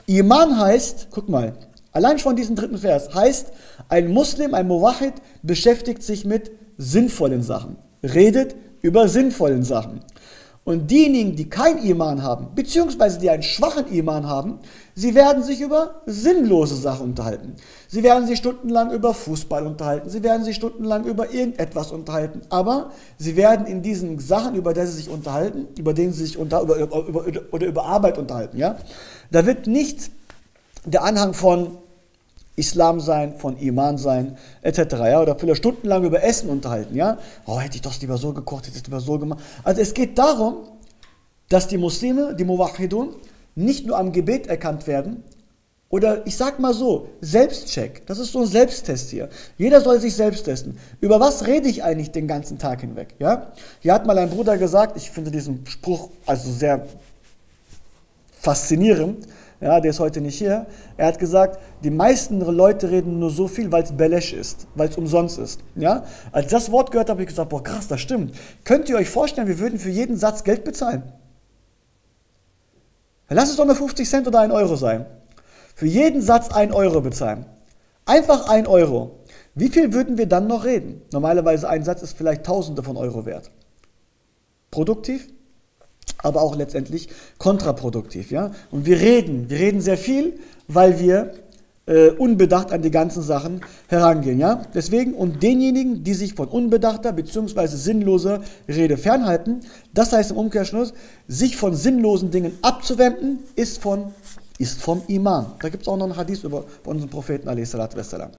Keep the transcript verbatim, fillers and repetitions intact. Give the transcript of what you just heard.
Iman heißt, guck mal, allein schon diesen dritten Vers, heißt, ein Muslim, ein Muwahhid beschäftigt sich mit sinnvollen Sachen, redet über sinnvollen Sachen. Und diejenigen, die kein Iman haben, beziehungsweise die einen schwachen Iman haben, sie werden sich über sinnlose Sachen unterhalten. Sie werden sich stundenlang über Fußball unterhalten, sie werden sich stundenlang über irgendetwas unterhalten, aber sie werden in diesen Sachen, über die sie sich unterhalten, über denen sie sich unter, über, über, über, oder über Arbeit unterhalten, ja, da wird nicht der Anhang von Islam sein, von Iman sein, et cetera. Ja? Oder vielleicht stundenlang über Essen unterhalten. Ja? Oh, hätte ich das lieber so gekocht, hätte ich das lieber so gemacht. Also es geht darum, dass die Muslime, die Muwahhidun, nicht nur am Gebet erkannt werden, oder ich sag mal so, Selbstcheck. Das ist so ein Selbsttest hier. Jeder soll sich selbst testen. Über was rede ich eigentlich den ganzen Tag hinweg? Ja? Hier hat mal ein Bruder gesagt, ich finde diesen Spruch also sehr faszinierend. Ja, der ist heute nicht hier. Er hat gesagt, die meisten Leute reden nur so viel, weil es Belesch ist, weil es umsonst ist. Ja? Als ich das Wort gehört habe, habe ich gesagt, boah krass, das stimmt. Könnt ihr euch vorstellen, wir würden für jeden Satz Geld bezahlen? Lass es doch nur fünfzig Cent oder ein Euro sein. Für jeden Satz ein Euro bezahlen. Einfach ein Euro. Wie viel würden wir dann noch reden? Normalerweise ein Satz ist vielleicht Tausende von Euro wert. Produktiv? Aber auch letztendlich kontraproduktiv, ja. Und wir reden, wir reden sehr viel, weil wir äh, unbedacht an die ganzen Sachen herangehen, ja. Deswegen, und denjenigen, die sich von unbedachter bzw. sinnloser Rede fernhalten, das heißt im Umkehrschluss, sich von sinnlosen Dingen abzuwenden, ist von, ist vom Iman. Da gibt es auch noch einen Hadith über von unserem Propheten a s.